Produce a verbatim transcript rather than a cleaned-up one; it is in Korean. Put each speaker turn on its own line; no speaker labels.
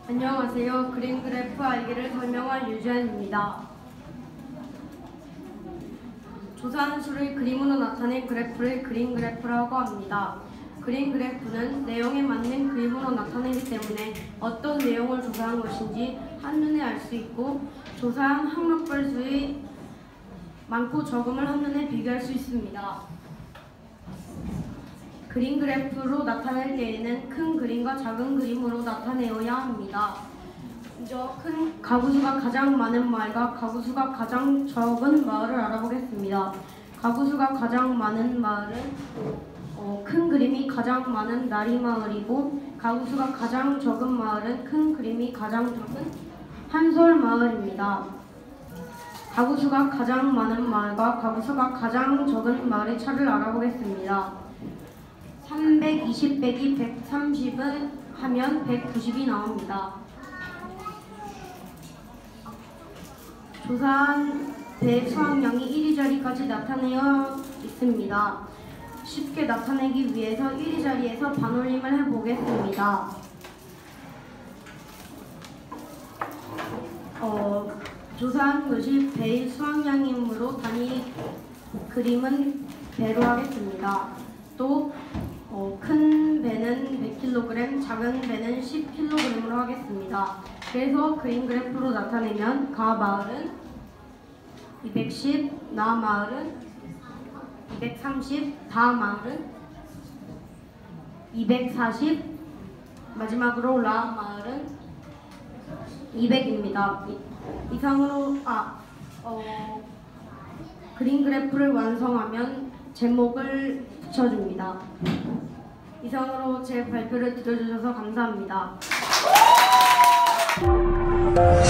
안녕하세요. 그림 그래프 알기를 설명할 유주현입니다. 조사한 수를 그림으로 나타낸 그래프를 그림 그래프라고 합니다. 그림 그래프는 내용에 맞는 그림으로 나타내기 때문에 어떤 내용을 조사한 것인지 한눈에 알 수 있고 조사한 항목별 수의 많고 적음을 한눈에 비교할 수 있습니다. 그림 그래프로 나타낼 때에는 큰 그림과 작은 그림으로 나타내어야 합니다. 먼저 큰 가구수가 가장 많은 마을과 가구수가 가장 적은 마을을 알아보겠습니다. 가구수가 가장 많은 마을은 어, 큰 그림이 가장 많은 나리마을이고 가구수가 가장 적은 마을은 큰 그림이 가장 적은 한솔마을입니다. 가구수가 가장 많은 마을과 가구수가 가장 적은 마을의 차를 알아보겠습니다. 삼백이십 빼기 백삼십을 하면 백구십이 나옵니다. 조사한 배 수확량이 일 위 자리까지 나타내어 있습니다. 쉽게 나타내기 위해서 일 위 자리에서 반올림을 해보겠습니다. 어, 조사한 것이 배의 수확량이므로 단위 그림은 배로 하겠습니다. 또 어, 큰 배는 백 킬로그램, 작은 배는 십 킬로그램으로 하겠습니다. 그래서 그림 그래프로 나타내면 가 마을은 이백십, 나 마을은 이백삼십, 다 마을은 이백사십, 마지막으로 라 마을은 이백입니다. 이상으로 아, 어, 그림 그래프를 완성하면 제목을 붙여줍니다. 이상으로 제 발표를 들어주셔서 감사합니다.